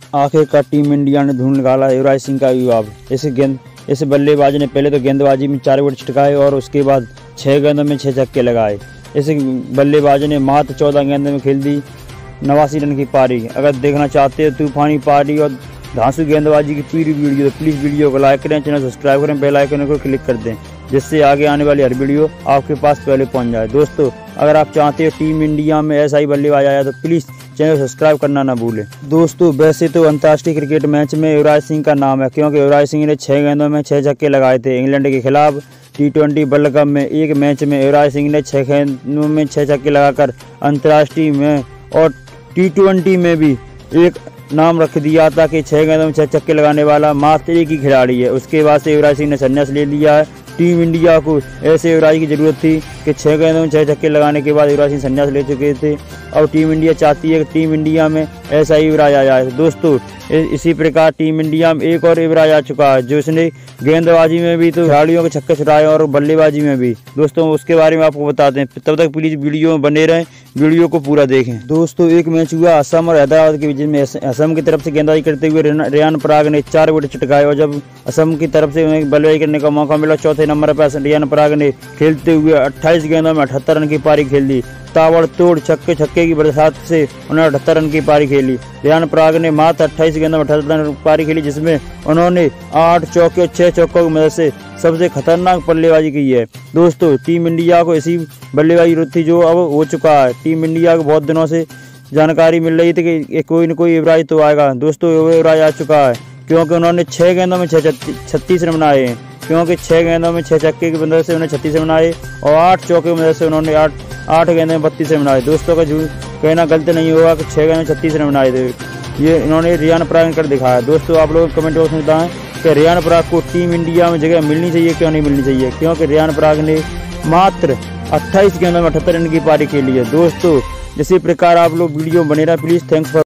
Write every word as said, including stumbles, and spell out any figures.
आखिरकार team India ने ढूंढ निकाला युवराज सिंह का विवाद। इस गेंद इस बल्लेबाज ने पहले तो गेंदबाजी में चार विकेट छिटकाए और उसके बाद छह गेंदों में छह छक्के लगाए। इस बल्लेबाज ने मात्र चौदह गेंदों में खेल दी नवासी रन की पारी। अगर देखना चाहते हो तूफानी पारी और धांसू गेंदबाजी की पूरी वीडियो तो प्लीज़ वीडियो को लाइक करें, चैनल सब्सक्राइब करें, बेल आइकन को क्लिक कर दें जिससे आगे आने वाली हर वीडियो आपके पास पहले पहुंच जाए। दोस्तों अगर आप चाहते हो टीम इंडिया में ऐसा ही बल्लेबाज आया तो प्लीज़ चैनल सब्सक्राइब करना ना भूलें। दोस्तों वैसे तो अंतर्राष्ट्रीय क्रिकेट मैच में युवराज सिंह का नाम है क्योंकि युवराज सिंह ने छः गेंदों में छः छक्के लगाए थे। इंग्लैंड के खिलाफ टी ट्वेंटी वर्ल्ड कप में एक मैच में युवराज सिंह ने छः गेंदों में छः छक्के लगाकर अंतर्राष्ट्रीय में और टी ट्वेंटी में भी एक नाम रख दिया था कि छः गेंदों में छः छक्के लगाने वाला मात्र एक ही खिलाड़ी है। उसके बाद से युवराज सिंह ने संन्यास ले लिया है। टीम इंडिया को ऐसे युवराज की जरूरत थी कि छः गेंदों में छः छक्के लगाने के बाद युवराज सिंह संन्यास ले चुके थे और टीम इंडिया चाहती है कि टीम इंडिया में ऐसा ही युवराज आ जाए। दोस्तों इसी प्रकार टीम इंडिया में एक और युवराज आ चुका है जो इसने गेंदबाजी में भी तो खिलाड़ियों के छक्के छुड़ाए और बल्लेबाजी में भी। दोस्तों उसके बारे में आपको बताते हैं, तब तक प्लीज़ वीडियो में बने रहें, वीडियो को पूरा देखें। दोस्तों एक मैच हुआ असम और हैदराबाद के बीच में। असम की तरफ से गेंदबाजी करते हुए रेयान पराग ने चार विकेट चटकाए और जब असम की तरफ से उन्हें बल्लेबाजी करने का मौका मिला चौथे नंबर पर रेयान पराग ने खेलते हुए अट्ठाईस गेंदों में अठहत्तर रन की पारी खेल दी। ताबड़तोड़ छक्के छक्के की बरसात से उन्होंने अठहत्तर रन की पारी खेली। रेयान पराग ने मात्र अट्ठाईस गेंदों में अठहत्तर रन की पारी खेली जिसमें उन्होंने आठ चौके और छह चौकों की मदद से सबसे खतरनाक बल्लेबाजी की है। दोस्तों टीम इंडिया को ऐसी बल्लेबाजी जरूरत थी जो अब हो चुका है। टीम इंडिया को बहुत दिनों से जानकारी मिल रही थी कि कोई न कोई युवराज तो आएगा। दोस्तों युवराज आ चुका है क्योंकि उन्होंने छः गेंदों में छः छत्तीस रन बनाए हैं क्योंकि छः गेंदों में छः छक्के की मदद से उन्होंने छत्तीस रन बनाए और आठ चौके की मदद से उन्होंने आठ आठ गेंदों में बत्तीस रन बनाए। दोस्तों का झूठ कहना गलत नहीं होगा कि छः गेंदों में छत्तीस रन बनाए थे। ये इन्होंने रेयान पराग ने कर दिखाया। दोस्तों आप लोग कमेंट बॉक्स में बताएं कि रेयान पराग को टीम इंडिया में जगह मिलनी चाहिए क्यों नहीं मिलनी चाहिए, क्योंकि रेयान पराग ने मात्र अट्ठाईस गेंदों में अठहत्तर रन की पारी खेली है। दोस्तों इसी प्रकार आप लोग वीडियो बने रहे, प्लीज़। Thanks for